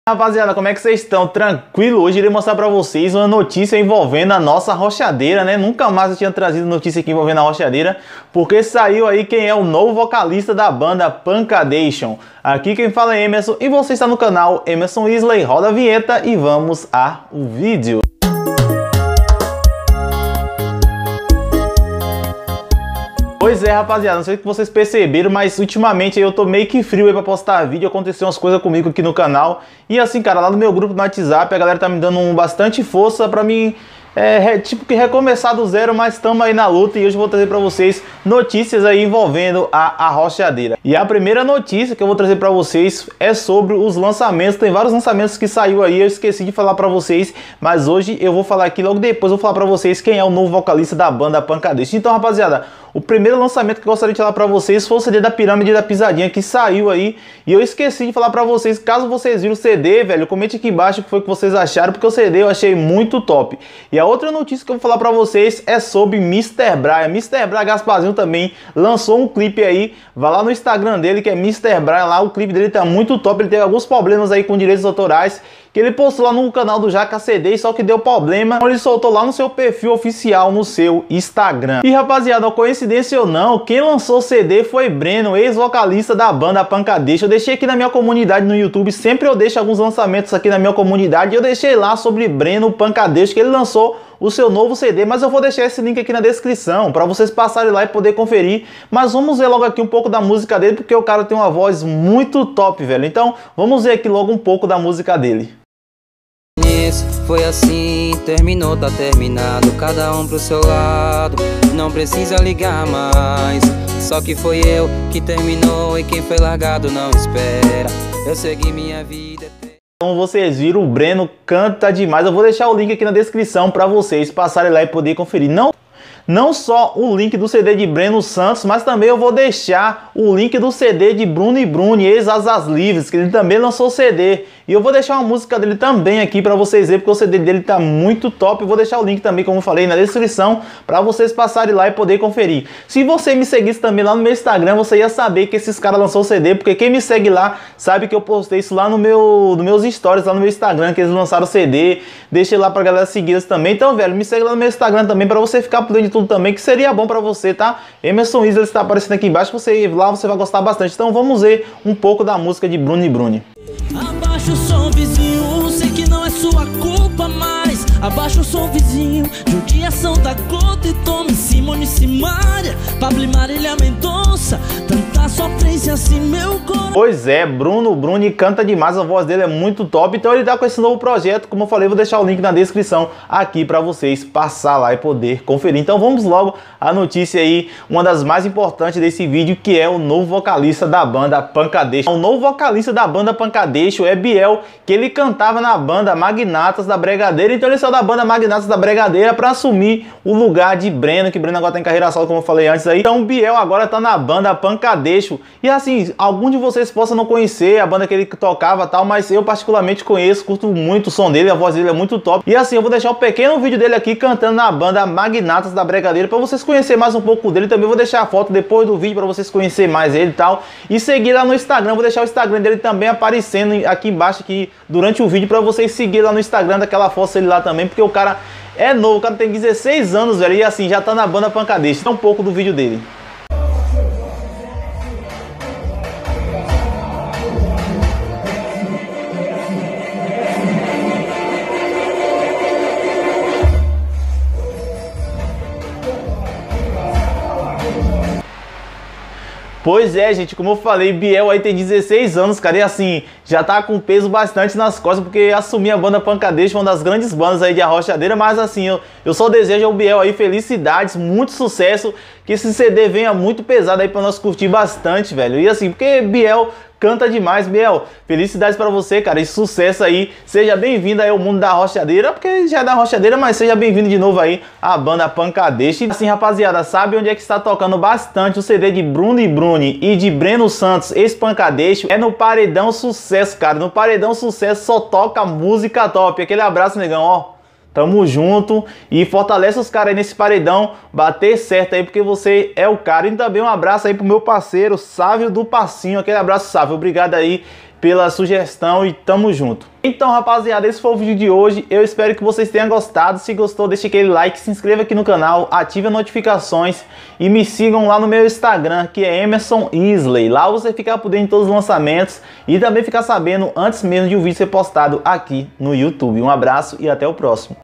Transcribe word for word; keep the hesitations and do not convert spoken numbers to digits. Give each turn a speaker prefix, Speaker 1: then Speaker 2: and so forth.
Speaker 1: Rapaziada, como é que vocês estão? Tranquilo? Hoje eu irei mostrar pra vocês uma notícia envolvendo a nossa rochadeira, né? Nunca mais eu tinha trazido notícia aqui envolvendo a rochadeira, porque saiu aí quem é o novo vocalista da banda Pancadation. Aqui quem fala é Emerson e você está no canal Emerson Isley. Roda a vinheta e vamos ao vídeo. Pois é, rapaziada, não sei se vocês perceberam, mas ultimamente eu tô meio que frio aí pra postar vídeo. Aconteceu umas coisas comigo aqui no canal. E assim, cara, lá no meu grupo no WhatsApp, a galera tá me dando um bastante força pra mim, é, tipo que recomeçar do zero, mas estamos aí na luta. E hoje eu vou trazer pra vocês notícias aí envolvendo a, a rochadeira. E a primeira notícia que eu vou trazer pra vocês é sobre os lançamentos. Tem vários lançamentos que saiu aí, eu esqueci de falar pra vocês, mas hoje eu vou falar aqui, logo depois eu vou falar pra vocês quem é o novo vocalista da banda Pancadation. Então, rapaziada, o primeiro lançamento que eu gostaria de falar pra vocês foi o C D da Pirâmide da Pisadinha, que saiu aí. E eu esqueci de falar pra vocês, caso vocês viram o C D, velho, comente aqui embaixo o que foi que vocês acharam, porque o C D eu achei muito top. E a outra notícia que eu vou falar pra vocês é sobre mister Brian. mister Brian Gasparzinho também lançou um clipe aí. Vai lá no Instagram dele, que é mister Brian, lá o clipe dele tá muito top. Ele teve alguns problemas aí com direitos autorais, que ele postou lá no canal do Jaca C D, só que deu problema. Então ele soltou lá no seu perfil oficial, no seu Instagram. E rapaziada, coincidência ou não, quem lançou o C D foi Breno, ex-vocalista da banda Pancadation. Eu deixei aqui na minha comunidade no YouTube, sempre eu deixo alguns lançamentos aqui na minha comunidade. Eu deixei lá sobre Breno Pancadation, que ele lançou o seu novo C D, mas eu vou deixar esse link aqui na descrição para vocês passarem lá e poder conferir. Mas vamos ver logo aqui um pouco da música dele, porque o cara tem uma voz muito top, velho. Então vamos ver aqui logo um pouco da música dele.
Speaker 2: Foi assim, terminou, tá terminado, cada um pro seu lado, não precisa ligar mais. Só que foi eu que terminou e quem foi largado não espera. Eu segui minha vida.
Speaker 1: Como vocês viram, o Breno canta demais. Eu vou deixar o link aqui na descrição para vocês passarem lá e poder conferir. Não Não só o link do C D de Breno Santos, mas também eu vou deixar o link do C D de Bruno e Bruni, ex-Asas Livres, que ele também lançou C D. E eu vou deixar uma música dele também aqui para vocês verem, porque o C D dele tá muito top. Eu vou deixar o link também, como eu falei, na descrição, para vocês passarem lá e poder conferir. Se você me seguisse também lá no meu Instagram, você ia saber que esses caras lançou C D, porque quem me segue lá sabe que eu postei isso lá no meu, nos meus stories, lá no meu Instagram, que eles lançaram C D. Deixei lá pra galera seguir eles também. Então, velho, me segue lá no meu Instagram também, para você ficar por dentro de tudo também, que seria bom pra você, tá? Emerson Isley está aparecendo aqui embaixo, você lá você vai gostar bastante. Então vamos ver um pouco da música de Bruno e Bruni.
Speaker 3: Abaixa o som, vizinho, sei que não é sua culpa, mas abaixa o som, vizinho, judiação da Gota e Tome, Simone Simaria, Pablo e Marília Mendonça, tanta sofrência assim meu coração.
Speaker 1: Pois é, Bruno Bruni canta demais, a voz dele é muito top. Então ele tá com esse novo projeto, como eu falei, vou deixar o link na descrição aqui pra vocês passar lá e poder conferir. Então vamos logo à notícia aí, uma das mais importantes desse vídeo, que é o novo vocalista da banda Pancadation. O novo vocalista da banda Pancadation é Biel, que ele cantava na banda Magnatas da Bregadeira. Então ele saiu da banda Magnatas da Bregadeira para assumir o lugar de Breno, que Breno agora tá em carreira solo, como eu falei antes aí. Então o Biel agora tá na banda Pancadation. E assim, algum de vocês possam não conhecer a banda que ele tocava e tal, mas eu particularmente conheço, curto muito o som dele, a voz dele é muito top. E assim, eu vou deixar um pequeno vídeo dele aqui cantando na banda Magnatas da Bregadeira, para vocês conhecerem mais um pouco dele. Também vou deixar a foto depois do vídeo para vocês conhecerem mais ele e tal. E seguir lá no Instagram, vou deixar o Instagram dele também aparecendo aqui embaixo aqui durante o vídeo, para vocês seguir lá no Instagram daquela foto ele lá também, porque o cara é novo, o cara tem dezesseis anos, velho, e assim, já tá na banda Pancadation. Então um pouco do vídeo dele. Pois é, gente, como eu falei, Biel aí tem dezesseis anos, cara, e assim, já tá com peso bastante nas costas, porque assumir a banda Pancadation, uma das grandes bandas aí de arrochadeira. Mas assim, eu, eu só desejo ao Biel aí felicidades, muito sucesso, que esse C D venha muito pesado aí pra nós curtir bastante, velho. E assim, porque Biel canta demais. Biel, felicidades pra você, cara, e sucesso aí. Seja bem-vindo aí ao mundo da rochadeira, porque já é da rochadeira, mas seja bem-vindo de novo aí à banda Pancadation. Assim, rapaziada, sabe onde é que está tocando bastante o C D de Bruno e Bruni e de Breno Santos, ex-Pancadation? É no Paredão Sucesso, cara. No Paredão Sucesso só toca música top. Aquele abraço, negão, ó. Tamo junto e fortalece os caras aí nesse paredão, bater certo aí, porque você é o cara. E também um abraço aí pro meu parceiro Sávio do Passinho, aquele abraço, Sávio, obrigado aí pela sugestão e tamo junto. Então, rapaziada, esse foi o vídeo de hoje. Eu espero que vocês tenham gostado. Se gostou, deixa aquele like, se inscreva aqui no canal, ative as notificações e me sigam lá no meu Instagram, que é Emerson Isley. Lá você fica por dentro de todos os lançamentos e também ficar sabendo antes mesmo de um vídeo ser postado aqui no YouTube. Um abraço e até o próximo.